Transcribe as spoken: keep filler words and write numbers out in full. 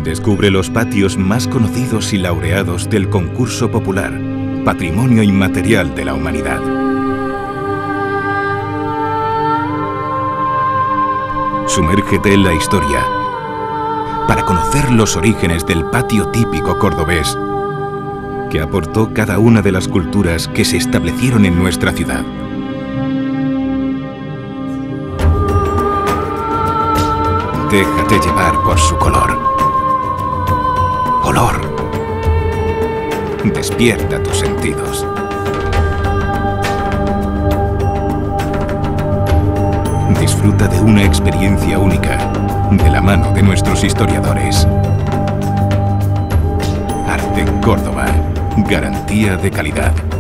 Descubre los patios más conocidos y laureados del concurso popular, Patrimonio Inmaterial de la Humanidad. Sumérgete en la historia para conocer los orígenes del patio típico cordobés que aportó cada una de las culturas que se establecieron en nuestra ciudad. Déjate llevar por su color. Olor. Despierta tus sentidos. Disfruta de una experiencia única, de la mano de nuestros historiadores. Arte Córdoba, garantía de calidad.